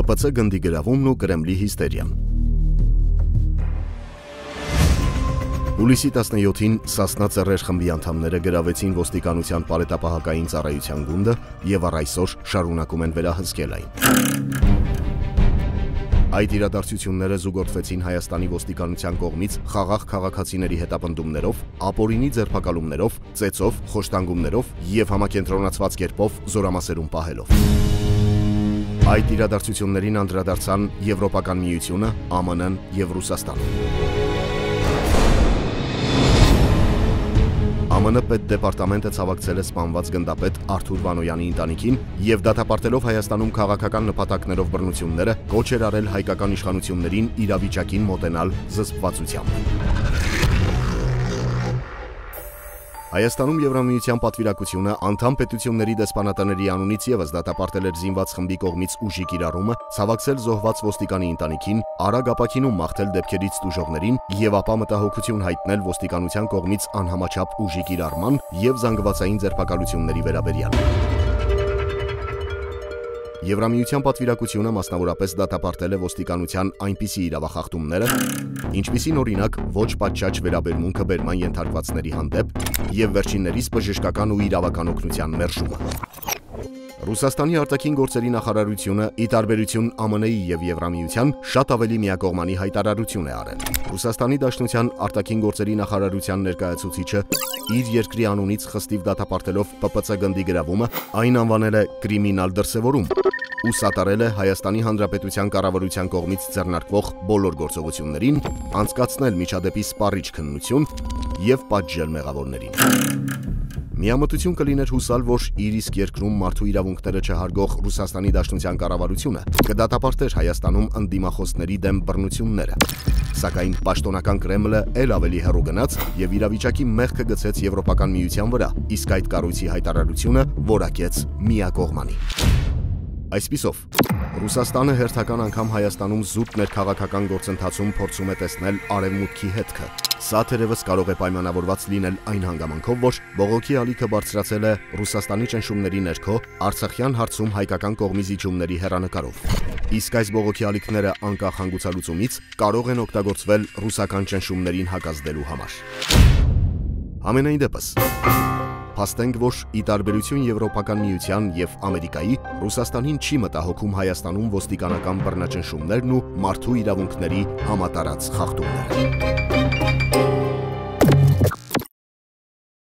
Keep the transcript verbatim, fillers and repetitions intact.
P P C գնդի գրավումն ու Կրեմլի հիստերիան։ Հուլիսի տասնյոթին Սասնա ծռեր խմբի անդամները գրավեցին ոստիկանության պարետապահակային ծառայության գունդը եւ առ այսօր շարունակում են վերահսկել այն։ Այդ իրադարձությունները զուգորդվեցին Հայաստանի ոստիկանության կողմից խաղաղ քաղաքացիների հետապնդումներով, ապօրինի ձերբակալումներով, ծեծով, խոշտանգումներով եւ համակենտրոնացված կերպով զորամասերում պահելով։ Այդ իրադարձություններին անդրադարձան Եվրոպական միությունը, A M N-ն եւ Ռուսաստանը։ A M N պետդեպարտամենտը ցավակցել է սպանված գնդապետ Արթուր Վանոյանի ընտանիքին եւ դատապարտելով Հայաստանում քաղաքական նպատակներով բռնությունները, կոչ էր արել հայկական իշխանություններին իրավիճակին մոտենալ զսպվածությամբ։ Հայաստանում Եվրամիության պատվիրակությունը անդամ պետությունների դեսպանատների անունից եւս դատապարտել էր զինված խմբի կողմից ուժի կիրառումը, ցավակցել զոհված ոստիկանի ընտանիքին, արագ ապակինում մաղթել դեպքերից տուժողներին եւ ապա մտահոգություն հայտնել ոստիկանության կողմից անհամաչափ ուժի կիրառման եւ զանգվածային ձերբակալությունների վերաբերյալ։ Եվրամիության պատվիրակությունը մասնավորապես դատապարտել է ոստիկանության այնպիսի իրավախախտումները, ինչպիսին օրինակ ոչ պատշաճ վերաբերմունքը բերման ենթարկվածների հանդեպ եւ վերջիններիս բժշկական ու իրավական օգնության մերժումը։ Ռուսաստանի արտաքին գործերի նախարարությունը, ի տարբերություն A M N-ի եւ Եվրամիության, շատ ավելի միակողմանի հայտարարություն է արել։ Ռուսաստանի Դաշնության արտաքին գործերի նախարարության ներկայացուցիչը իր երկրի անունից խստիվ դատապարտելով P P C գնդի գրավումը, այն անվանել է կրիմինալ դրսևորում ու սատարել է Հայաստանի Հանրապետության կառավարության կողմից ձեռնարկվող բոլոր գործողություններին, անցկացնել միջադեպի սպառիչ քննություն եւ պատժել մեղավորներին։ Միամտություն կլիներ հուսալ, որ իր իսկ երկրում մարդու իրավունքները չհարգող Ռուսաստանի Դաշնության կառավարությունը կդատապարտեր Հայաստանում ընդդիմախոսների դեմ բռնությունները։ Սակայն պաշտոնական Կրեմլը ել ավելի հեռու գնաց եւ իրավիճակի մեղքը գցեց Եվրոպական միության վրա, իսկ այդ կառույցի հայտարարությունը որակեց միակողմանի։ Այսպիսով, Ռուսաստանը հերթական անգամ Հայաստանում զուտ ներքաղաքական գործընթացում փորձում է տեսնել արևմուտքի հետքը։ Սա թերևս կարող է պայմանավորված լինել այն հանգամանքով, որ բողոքի ալիքը բարձրացել է Ռուսաստանի ճնշումների ներքո Արցախյան հարցում հայկական կողմի զիջումների հեռանկարով։ Իսկ այս բողոքի ալիքները անկախ հանգուցալուծումից կարող են օգտագործվել ռուսական ճնշումներին հակազդելու համար։ Համենայն դեպս, փաստենք, որ ի տարբերություն Եվրոպական միության եւ Ամերիկայի, Ռուսաստանին չի մտահոգում Հայաստանում ոստիկանական բռնաճնշումներն ու մարդու իրավունքների համատարած խախտումները։